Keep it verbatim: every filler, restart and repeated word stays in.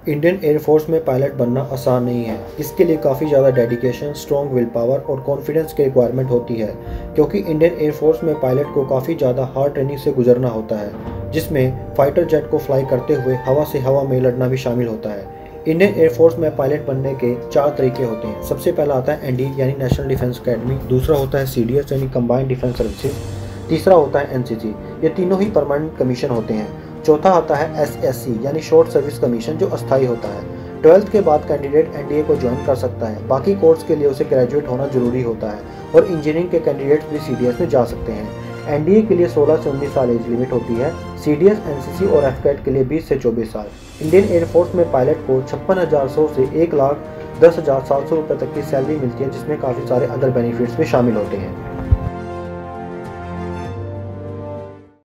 Indian air force में pilot बनना आसान नहीं है। इसके लिए काफ़ी ज़्यादा डेडिकेशन, स्ट्रॉन्ग विल पावर और कॉन्फिडेंस की रिक्वायरमेंट होती है, क्योंकि इंडियन एयरफोर्स में पायलट को काफ़ी ज़्यादा हार्ड ट्रेनिंग से गुजरना होता है, जिसमें फाइटर जेट को फ्लाई करते हुए हवा से हवा में लड़ना भी शामिल होता है। इंडियन एयरफोर्स में पायलट बनने के चार तरीके होते हैं। सबसे पहला आता है एन डी यानी नेशनल डिफेंस अकेडमी, दूसरा होता है सी डी एस यानी कंबाइंड डिफेंस सर्विसेज, तीसरा होता है एन सी सी। ये तीनों ही परमानेंट कमीशन होते हैं। चौथा आता है एस एस सी यानी शॉर्ट सर्विस कमीशन, जो अस्थायी होता है। ट्वेल्थ के बाद कैंडिडेट एन डी ए को ज्वाइन कर सकता है। बाकी कोर्स के लिए उसे ग्रेजुएट होना जरूरी होता है और इंजीनियरिंग के कैंडिडेट्स भी सी डी एस में जा सकते हैं। एन डी ए के लिए सोलह से उन्नीस साल एज लिमिट होती है। C D S, N C C और एफ कैट के लिए बीस से चौबीस साल। इंडियन एयरफोर्स में पायलट को छप्पन हज़ार सौ से एक लाख दस हज़ार सात सौ रुपये तक की सैलरी मिलती है, जिसमें काफ़ी सारे अदर बेनिफिट्स भी शामिल होते हैं।